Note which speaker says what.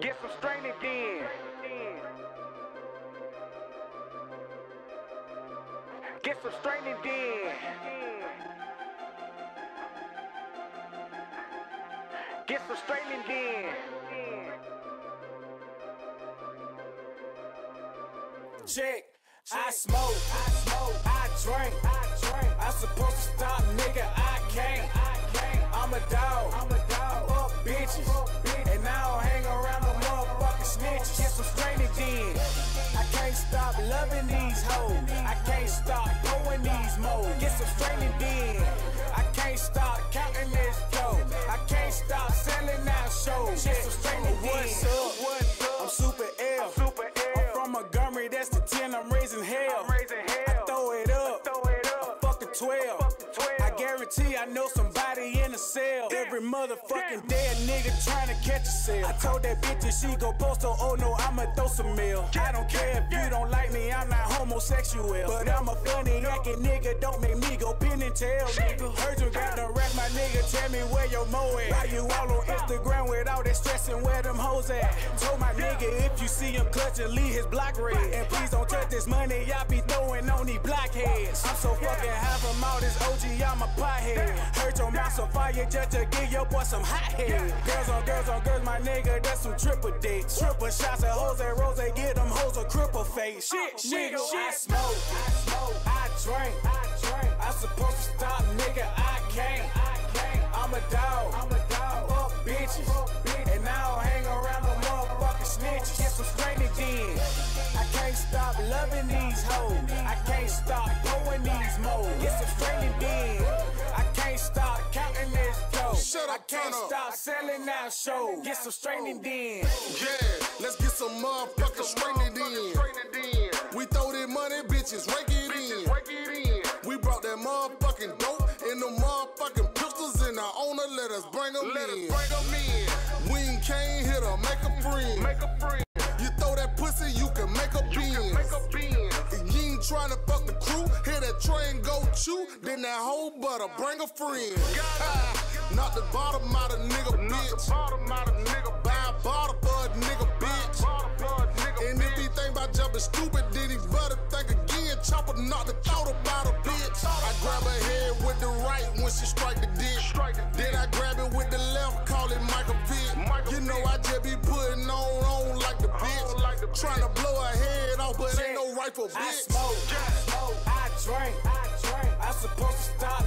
Speaker 1: Get some straining then. Get some straining then. Get some straining then.
Speaker 2: Check. I smoke, I drink. I'm supposed to stop, nigga, I can't. I'm a dog, I fuck bitches, and I don't hang around no motherfucking snitches. Get some straining then. I can't stop loving these hoes. I can't stop blowing these moles. Get some straining then. I can't stop counting this dough. I can't stop selling out shows. Get some straining then. What's up? I'm Super L. I'm from Montgomery, that's the 10, I'm raising hell. I throw it up, I fuck the 12. I guarantee I know somebody in the cell. Every motherfucking day a nigga trying to catch a sale. I told that bitch that she go post, oh no, I'ma throw some mail. I don't care if you don't like me, I'm not homosexual. But I'm a funny acting nigga, don't make me go pin and tail. Heard you got the rack, my nigga, tell me where your mo at. Why you all on Instagram with all that stressing, where them hoes at? Told my nigga if you see him clutching, leave his block red. And please don't touch this money, y'all be throwing on these blockheads. I'm so fucking high from all this OG, I'm a pothead. Heard your mouth on fire just to give your boy some hot head. Girls on girls on girls, my nigga, that's some triple dicks. Triple shots at Jose Rose, get them hoes a cripple face. Shit. I smoke, I drink. I'm supposed to stop, nigga, I can't. I'm a dog, I fuck bitches, and I don't hang around no motherfucking snitches. Get some straining then. I can't stop loving these hoes. I can't stop blowing these moles. Get some straining then. I can't stop counting this dough. I can't stop selling out shows. Get some straining then.
Speaker 3: Yeah, let's get some motherfucking straining then. We throw that money, bitches, rake it in. We brought that motherfucking dope and the motherfucking pistols, and our owner let us bring them in. We ain't came here to make a friend. You throw that pussy, you can make a beans. If you ain't tryna fuck the crew, hear that train go chew, then that whole butter bring a friend. Knock the bottom out of nigga, bitch. Buy a bottle for a nigga, bitch. And if he think about jumping stupid, then he better think again. Chopper knock the thought about a bitch. I grab her head with the right when she strike the dick. Then I grab it with the left, call it Michael Vick. You know I just be putting on like the bitch. Tryna blow her head off, but ain't no rifle, bitch.
Speaker 2: I smoke, I drink. I'm supposed to stop,